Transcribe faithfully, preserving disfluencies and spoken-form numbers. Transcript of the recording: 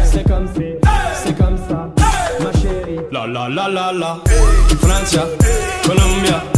c'est comme si, c'est comme ça, ma chérie. La la la la la, Francia, Colombia,